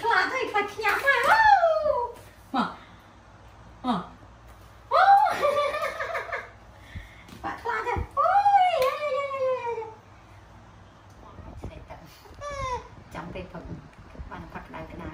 khla thôi khla nhắm mà bạn khla thôi chẳng về phần bạn phát đại cái nào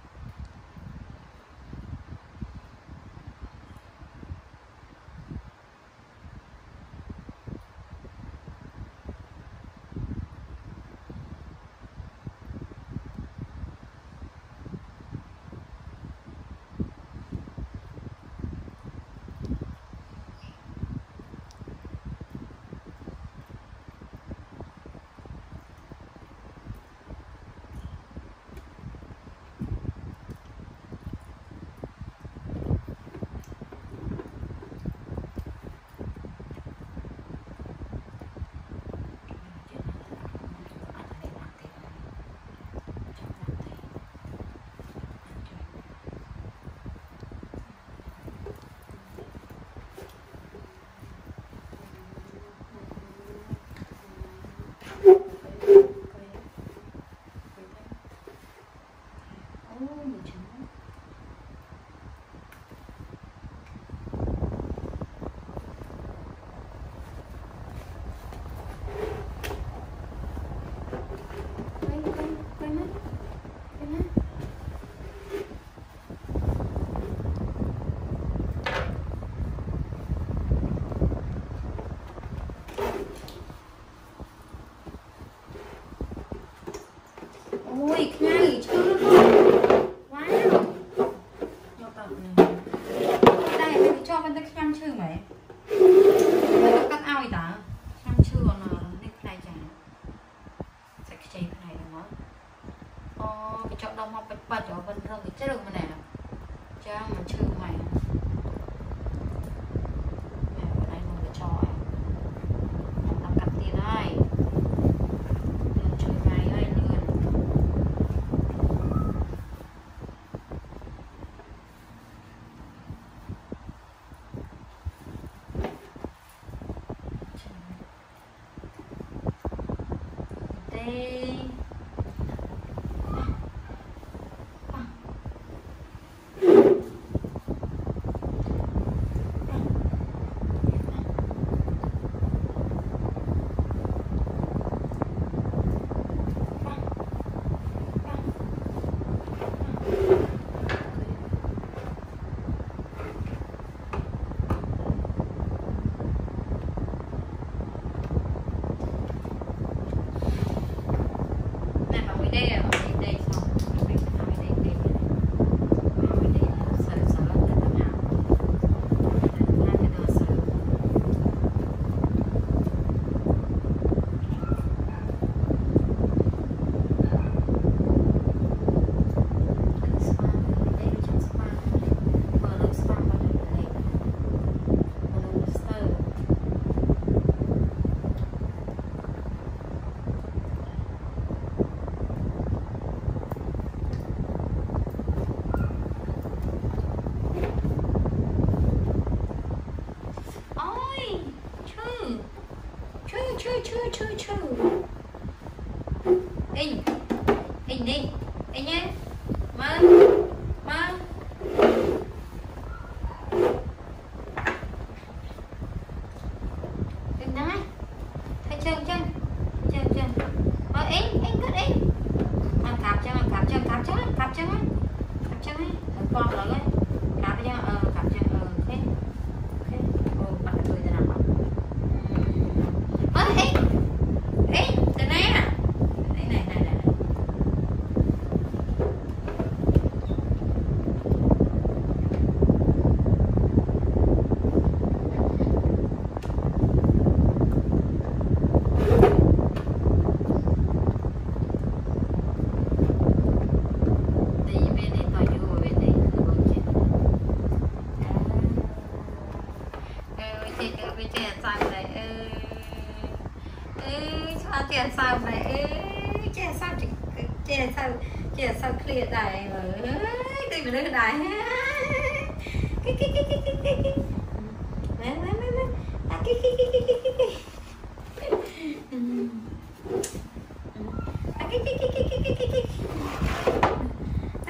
ôi ngay chưa wow nó tập này đây mày cho con tới khăn chưa mày mày cắt ao gì ta khăn chưa còn đi này chả sạch cái này đúng không cái chỗ đông học bật chỗ vân thương cái chất lượng mà này chứ mà chưa mày mày ở đây một cái trò tao cắt tiền đây chơi mày ơi in đi nhé mơ đừng nói thấy chân em cất em ăn cạp chân ấy con rồi đấy cạp cho cạp chân thế bạn cười thế nào từ nãy à này sao clear đài đi mình lên đài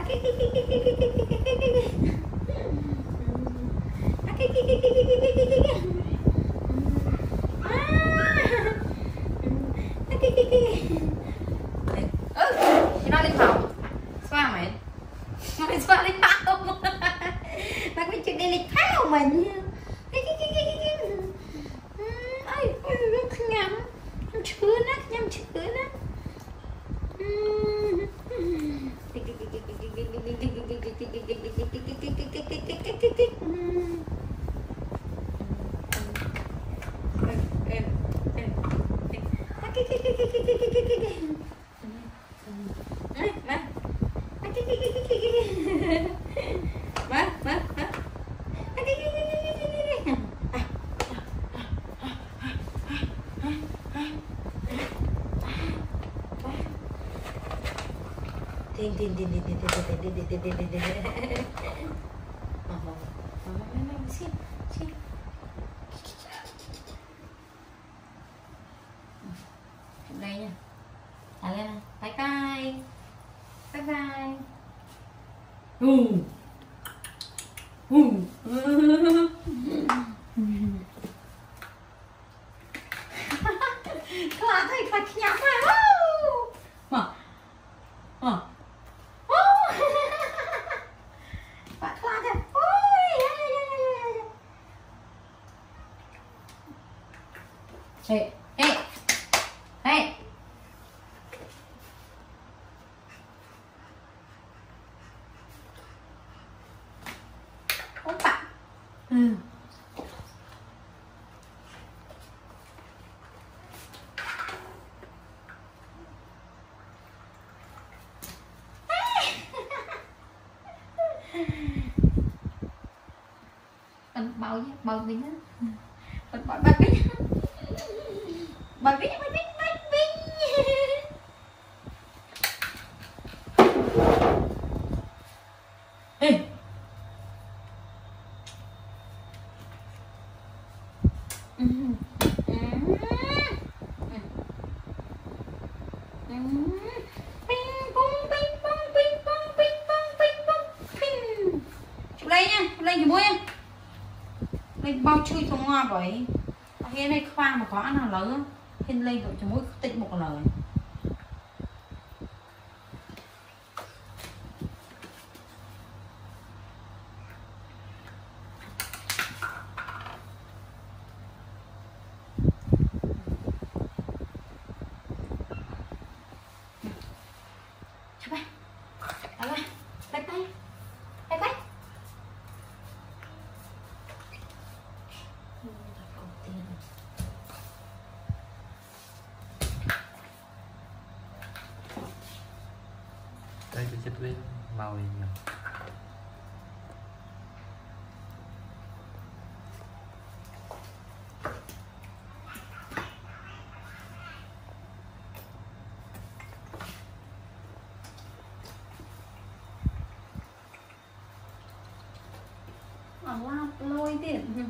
Nó lên phòng xoa mày, nó lên xoa lên phòng mà cái chuyện đi lịch tháo mình ơi nhắm chứa nát nhắm chứa nát đây nha, lên này, bye bye, bye bye. Các bạn thấy phải nhắm mà bạn các bạn thấy hey hey hey opa bầu bình á, bầu bình, bầu bình. Ê, chụp đây nha, chụp đây chụp mũi em. Lên bao chui trong hoa vậy. Hiện nay khoa mà có ăn nào lớn hiện lên cho mũi tịnh một lời. Chụp đây. Đó là tay. Đây cái chất với màu gì nhỉ? Lôi tiền.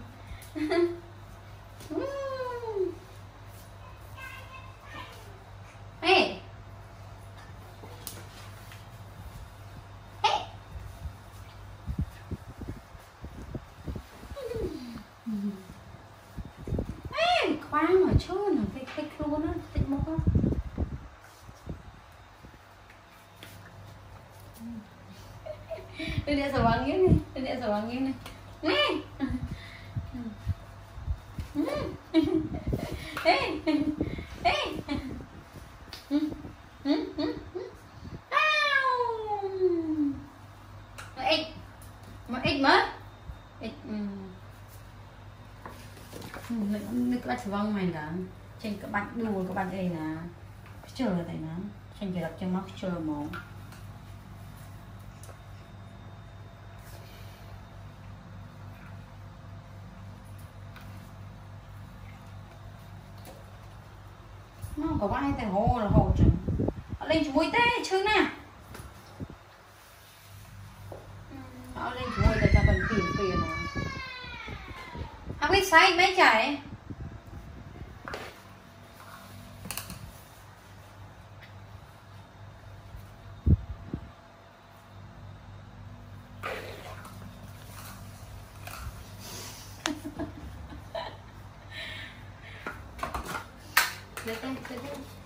Hey. Hey, khoan ở trơn ở cái luôn á, tịnh một á. Đưa điện sờ bằng nghiêng đi, đưa điện sờ bằng nghiêng này. Hey. Hey. Hey. Mà ít mất. Ít nước lát vong mày cả trên các bạn đùa các bạn đây là chờ tại nó trên cái đặt cho móc chờ màu nó có ai tại hồ là hồ chừng lên chú mũi tê chứ nè nó lên chú mũi tại ta cần tìm tiền rồi không biết sai mấy chảy Lấy tay.